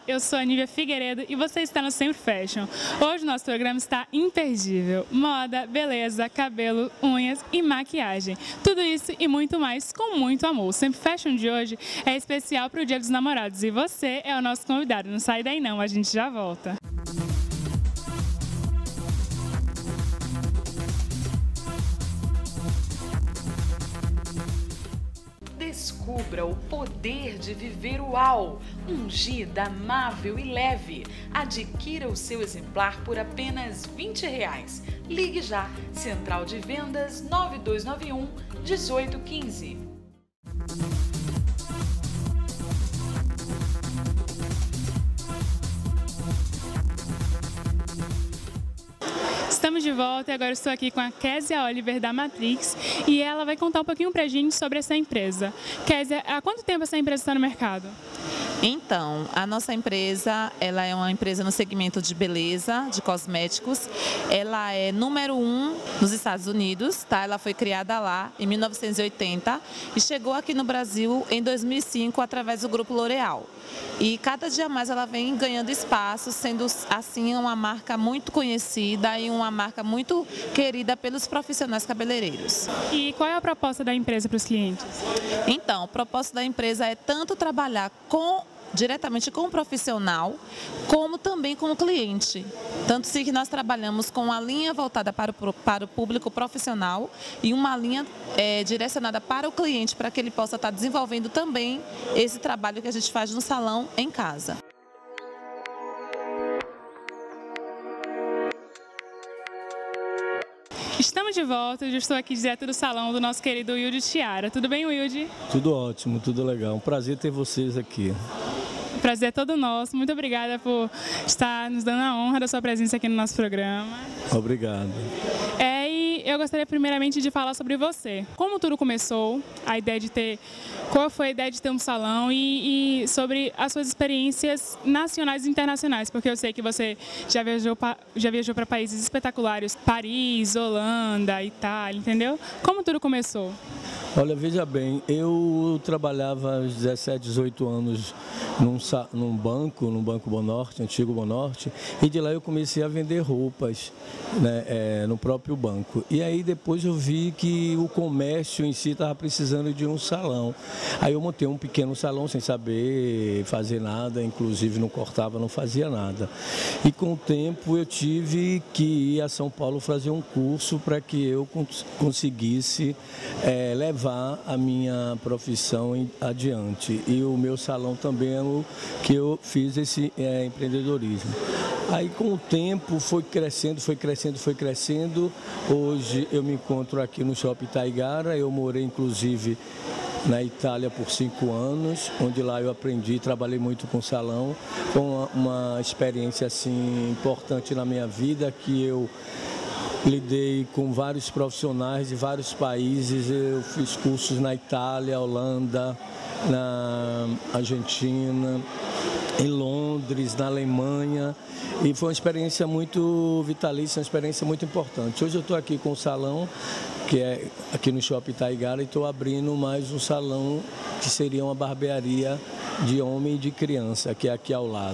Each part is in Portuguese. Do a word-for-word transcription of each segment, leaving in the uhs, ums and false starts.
eu sou a Nívia Figueiredo e você está no Sempre Fashion. Hoje o nosso programa está imperdível. Moda, beleza, cabelo, unhas e maquiagem. Tudo isso e muito mais com muito amor. O Sempre Fashion de hoje é especial para o Dia dos Namorados e você é o nosso convidado. Não sai daí não, a gente já volta. Descubra o poder de viver uau, ungida, amável e leve. Adquira o seu exemplar por apenas vinte reais. Ligue já, Central de Vendas nove dois nove um, um oito um cinco. Estamos de volta e agora estou aqui com a Késia Oliver da Matrix e ela vai contar um pouquinho pra gente sobre essa empresa. Késia, há quanto tempo essa empresa está no mercado? Então, a nossa empresa, ela é uma empresa no segmento de beleza, de cosméticos. Ela é número um nos Estados Unidos, tá? Ela foi criada lá em mil novecentos e oitenta e chegou aqui no Brasil em dois mil e cinco através do Grupo L'Oréal. E cada dia mais ela vem ganhando espaço, sendo assim uma marca muito conhecida e uma marca muito querida pelos profissionais cabeleireiros. E qual é a proposta da empresa para os clientes? Então, o propósito da empresa é tanto trabalhar com diretamente com o profissional, como também com o cliente. Tanto se que nós trabalhamos com uma linha voltada para o, para o público profissional e uma linha é, direcionada para o cliente, para que ele possa estar desenvolvendo também esse trabalho que a gente faz no salão em casa. Estamos de volta, eu já estou aqui direto do salão do nosso querido Wilde Chiara. Tudo bem, Wilde? Tudo ótimo, tudo legal. Um prazer ter vocês aqui. O prazer é todo nosso. Muito obrigada por estar nos dando a honra da sua presença aqui no nosso programa. Obrigado. É, e eu gostaria primeiramente de falar sobre você. Como tudo começou, a ideia de ter... Qual foi a ideia de ter um salão e, e sobre as suas experiências nacionais e internacionais? Porque eu sei que você já viajou, já viajou para países espetaculares, Paris, Holanda, Itália, entendeu? Como tudo começou? Olha, veja bem, eu trabalhava aos dezessete, dezoito anos num, num banco, no Banco Bonorte, antigo Bonorte, e de lá eu comecei a vender roupas, né, é, no próprio banco. E aí depois eu vi que o comércio em si estava precisando de um salão. Aí eu montei um pequeno salão sem saber fazer nada, inclusive não cortava, não fazia nada. E com o tempo eu tive que ir a São Paulo fazer um curso para que eu cons conseguisse é, levar a minha profissão adiante. E o meu salão também é o que eu fiz esse é, empreendedorismo. Aí com o tempo foi crescendo, foi crescendo, foi crescendo. Hoje eu me encontro aqui no Shopping Taigara, eu morei inclusive na Itália por cinco anos, onde lá eu aprendi, trabalhei muito com salão, foi uma, uma experiência assim importante na minha vida, que eu lidei com vários profissionais de vários países, eu fiz cursos na Itália, Holanda, na Argentina, em Londres, na Alemanha, e foi uma experiência muito vitalícia, uma experiência muito importante. Hoje eu estou aqui com o salão, que é aqui no Shopping Taigara, e estou abrindo mais um salão que seria uma barbearia de homem e de criança, que é aqui ao lado.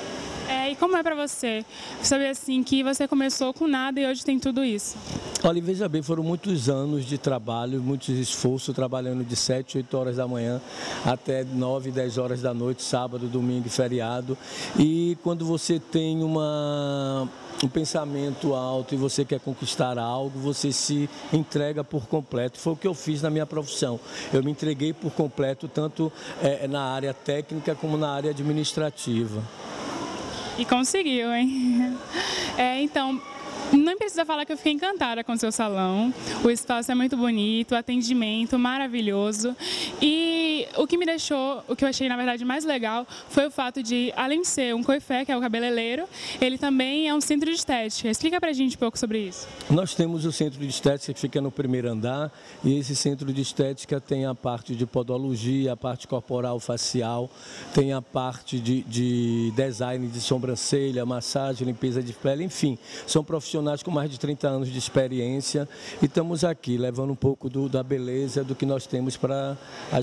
E como é para você saber assim que você começou com nada e hoje tem tudo isso? Olha, veja bem, foram muitos anos de trabalho, muitos esforços, trabalhando de sete, oito horas da manhã até nove, dez horas da noite, sábado, domingo e feriado. E quando você tem uma, um pensamento alto e você quer conquistar algo, você se entrega por completo. Foi o que eu fiz na minha profissão. Eu me entreguei por completo, tanto é, na área técnica como na área administrativa. E conseguiu, hein? É, então, não precisa falar que eu fiquei encantada com o seu salão. O espaço é muito bonito, o atendimento maravilhoso. E o que me deixou, o que eu achei na verdade mais legal, foi o fato de, além de ser um coifé, que é o cabeleireiro, ele também é um centro de estética. Explica pra gente um pouco sobre isso. Nós temos o centro de estética que fica no primeiro andar, e esse centro de estética tem a parte de podologia, a parte corporal facial, tem a parte de, de design de sobrancelha, massagem, limpeza de pele, enfim, são profissionais com mais de trinta anos de experiência, e estamos aqui levando um pouco do, da beleza do que nós temos para as mulheres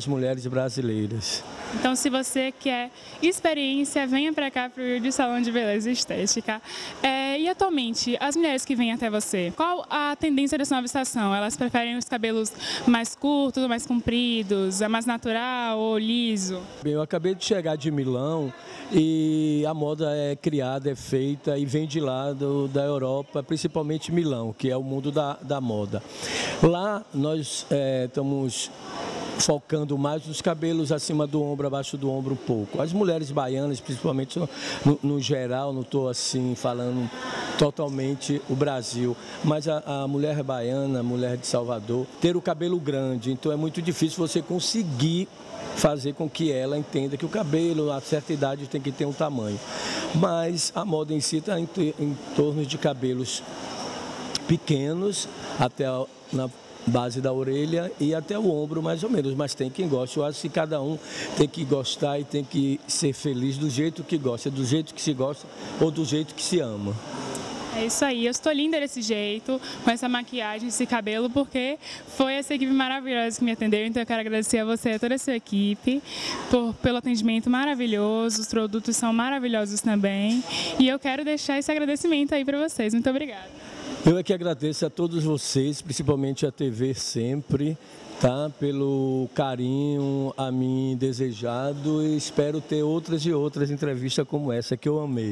brasileiras. Então, se você quer experiência, venha para cá para o Wilde Salão de Beleza Estética. É, e atualmente, as mulheres que vêm até você, qual a tendência dessa nova estação? Elas preferem os cabelos mais curtos, mais compridos, é mais natural ou liso? Bem, eu acabei de chegar de Milão e a moda é criada, é feita e vem de lá do, da Europa, principalmente Milão, que é o mundo da, da moda. Lá nós é, estamos focando mais nos cabelos acima do ombro, abaixo do ombro um pouco. As mulheres baianas, principalmente no, no geral, não estou assim falando totalmente o Brasil, mas a, a mulher baiana, a mulher de Salvador, ter o cabelo grande, então é muito difícil você conseguir fazer com que ela entenda que o cabelo, a certa idade, tem que ter um tamanho. Mas a moda em si está em, em torno de cabelos pequenos, até a, na base da orelha e até o ombro, mais ou menos. Mas tem quem goste. Eu acho que cada um tem que gostar e tem que ser feliz do jeito que gosta, do jeito que se gosta ou do jeito que se ama. É isso aí, eu estou linda desse jeito, com essa maquiagem, esse cabelo, porque foi essa equipe maravilhosa que me atendeu, então eu quero agradecer a você e a toda a sua equipe por, pelo atendimento maravilhoso, os produtos são maravilhosos também, e eu quero deixar esse agradecimento aí para vocês. Muito obrigada. Eu é que agradeço a todos vocês, principalmente a T V Sempre, tá? Pelo carinho a mim desejado, e espero ter outras e outras entrevistas como essa que eu amei.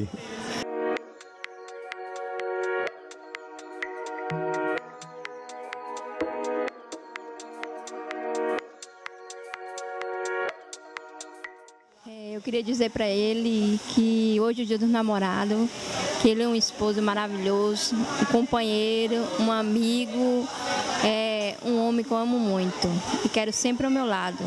Eu queria dizer para ele que hoje é o dia dos namorados, que ele é um esposo maravilhoso, um companheiro, um amigo, é um homem que eu amo muito e quero sempre ao meu lado.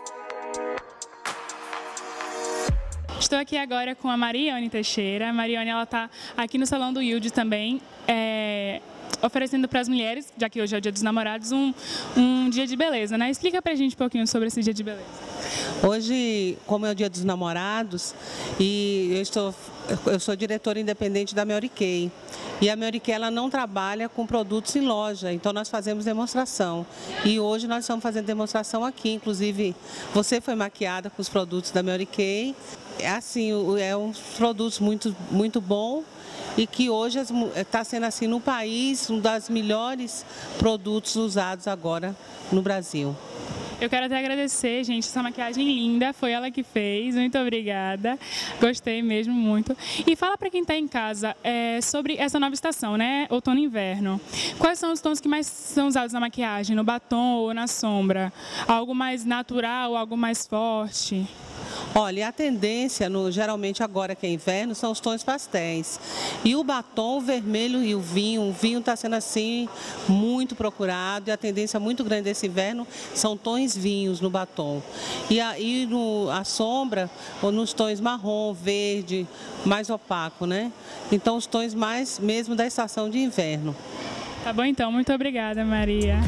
Estou aqui agora com a Mariane Teixeira. A Mariane está aqui no Salão do Wilde também, é, oferecendo para as mulheres, já que hoje é o dia dos namorados, um, um dia de beleza, né? Explica para a gente um pouquinho sobre esse dia de beleza. Hoje, como é o Dia dos Namorados, e eu, estou, eu sou diretora independente da Mary Kay, e a Mary Kay ela não trabalha com produtos em loja, então nós fazemos demonstração. E hoje nós estamos fazendo demonstração aqui, inclusive você foi maquiada com os produtos da Mary Kay. É assim, é um produtos muito, muito bom e que hoje está sendo assim no país um dos melhores produtos usados agora no Brasil. Eu quero até agradecer, gente, essa maquiagem linda, foi ela que fez, muito obrigada, gostei mesmo muito. E fala para quem está em casa é, sobre essa nova estação, né, outono e inverno. Quais são os tons que mais são usados na maquiagem, no batom ou na sombra? Algo mais natural, algo mais forte? Olha, a tendência, no, geralmente agora que é inverno, são os tons pastéis. E o batom, o vermelho e o vinho, o vinho está sendo assim muito procurado e a tendência muito grande desse inverno são tons vinhos no batom. E aí no, a sombra, ou nos tons marrom, verde, mais opaco, né? Então os tons mais mesmo da estação de inverno. Tá bom então, muito obrigada, Maria.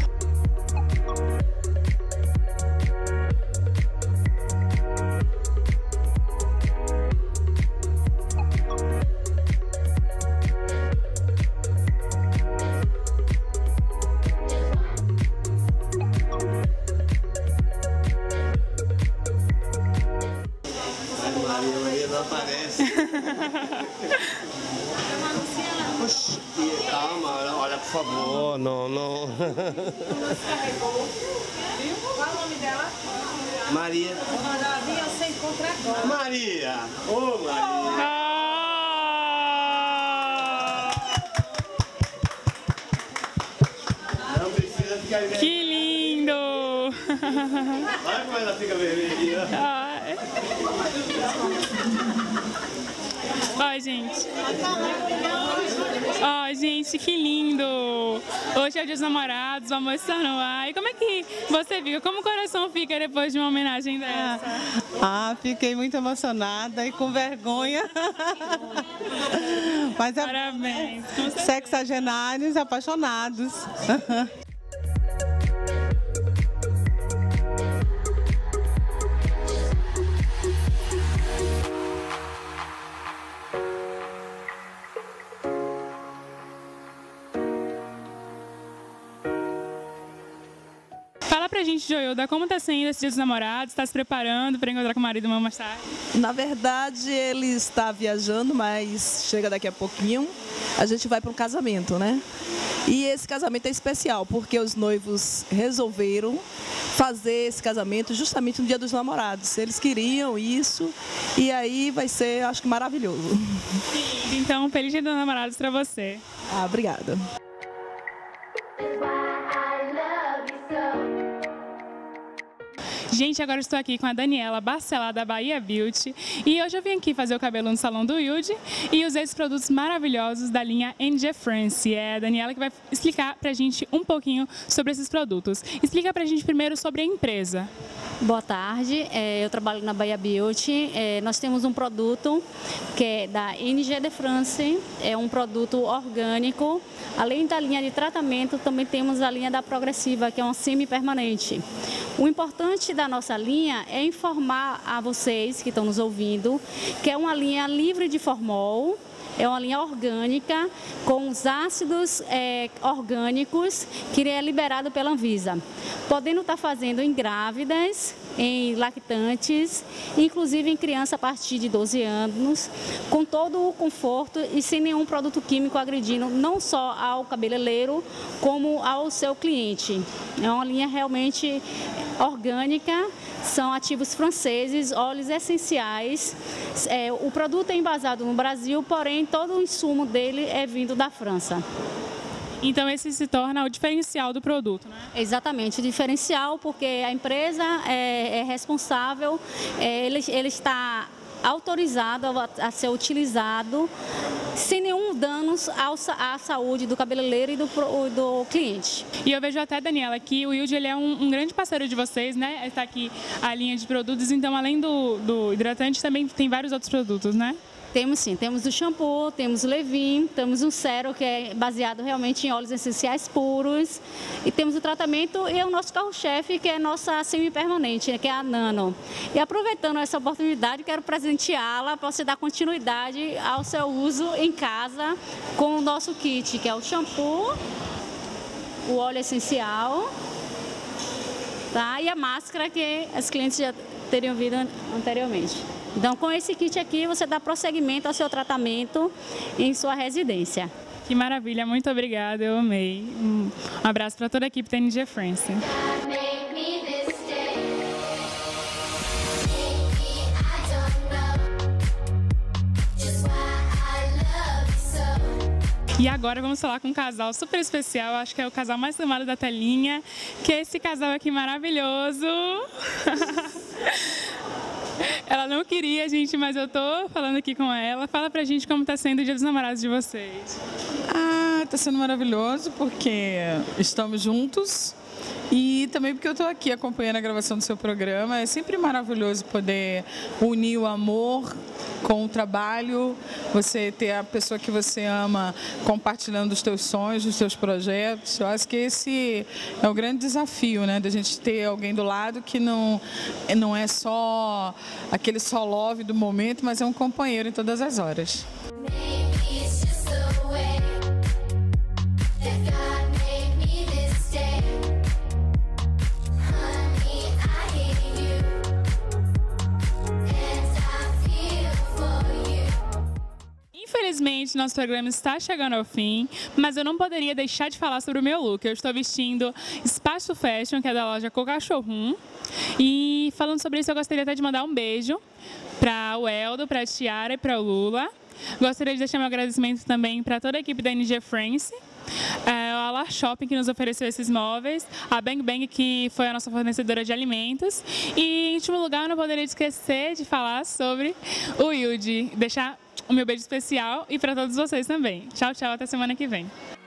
Oxi, calma, olha, por favor, não, não. Qual o nome dela? Maria. Maria, você encontra agora. Maria! Ô, oh, Maria! Ah! Não precisa ficar vermelha. Que lindo! Olha como ela fica vermelha. Ai. Ó, gente. Ó, gente, que lindo. Hoje é o Dia dos Namorados, o amor está no ar. E como é que você fica? Como o coração fica depois de uma homenagem dessa? Ah, fiquei muito emocionada e com vergonha. Mas é Parabéns. sexagenários apaixonados. Fala pra pra gente, Joilda, como tá sendo esse Dia dos Namorados? Tá se preparando para encontrar com o marido mais tarde? Na verdade, ele está viajando, mas chega daqui a pouquinho. A gente vai para um casamento, né? E esse casamento é especial, porque os noivos resolveram fazer esse casamento justamente no Dia dos Namorados. Eles queriam isso e aí vai ser, acho que, maravilhoso. Então, feliz Dia dos Namorados para você. Ah, obrigada. Gente, agora estou aqui com a Daniela Barcelá, da Bahia Beauty, e hoje eu vim aqui fazer o cabelo no salão do Wilde e usei esses produtos maravilhosos da linha N G France. É a Daniela que vai explicar pra gente um pouquinho sobre esses produtos. Explica pra gente primeiro sobre a empresa. Boa tarde, eu trabalho na Bahia Beauty. Nós temos um produto que é da N G France, é um produto orgânico. Além da linha de tratamento, também temos a linha da Progressiva, que é uma semi-permanente. O importante da nossa linha é informar a vocês que estão nos ouvindo que é uma linha livre de formol. É uma linha orgânica com os ácidos é, orgânicos que é liberado pela Anvisa, podendo estar fazendo em grávidas, em lactantes, inclusive em criança a partir de doze anos, com todo o conforto e sem nenhum produto químico agredindo não só ao cabeleireiro, como ao seu cliente. É uma linha realmente orgânica, são ativos franceses, óleos essenciais. É, o produto é embasado no Brasil, porém todo o insumo dele é vindo da França. Então esse se torna o diferencial do produto, né? Exatamente, o diferencial, porque a empresa é, é responsável, é, ele, ele está autorizado a, a ser utilizado sem nenhum dano ao, à saúde do cabeleireiro e do, do cliente. E eu vejo até, Daniela, que o Wilde ele é um, um grande parceiro de vocês, né? Está aqui a linha de produtos, então além do, do hidratante também tem vários outros produtos, né? Temos sim, temos o shampoo, temos o Levin, temos um sérum que é baseado realmente em óleos essenciais puros e temos o tratamento e o nosso carro-chefe que é a nossa semi-permanente, que é a Nano. E aproveitando essa oportunidade, quero presenteá-la para você dar continuidade ao seu uso em casa com o nosso kit, que é o shampoo, o óleo essencial, tá? E a máscara que as clientes já teriam visto anteriormente. Então, com esse kit aqui, você dá prosseguimento ao seu tratamento em sua residência. Que maravilha, muito obrigada, eu amei. Um abraço para toda a equipe da N G France. E agora vamos falar com um casal super especial, acho que é o casal mais amado da telinha, que é esse casal aqui maravilhoso. Ela não queria, gente, mas eu tô falando aqui com ela. Fala pra gente como tá sendo o Dia dos Namorados de vocês. Ah, tá sendo maravilhoso porque estamos juntos e também porque eu tô aqui acompanhando a gravação do seu programa. É sempre maravilhoso poder unir o amor com o trabalho, você ter a pessoa que você ama compartilhando os teus sonhos, os teus projetos. Eu acho que esse é o grande desafio, né? Da gente ter alguém do lado que não, não é só aquele só love do momento, mas é um companheiro em todas as horas. Infelizmente, nosso programa está chegando ao fim, mas eu não poderia deixar de falar sobre o meu look. Eu estou vestindo Espaço Fashion, que é da loja Coca Showroom. E falando sobre isso, eu gostaria até de mandar um beijo para o Eldo, para a Tiara e para o Lula. Gostaria de deixar meu agradecimento também para toda a equipe da N G France, a Alar Shopping, que nos ofereceu esses móveis, a Bang Bang, que foi a nossa fornecedora de alimentos. E, em último lugar, eu não poderia esquecer de falar sobre o Wilde. Deixar o meu beijo especial e para todos vocês também. Tchau, tchau, até semana que vem.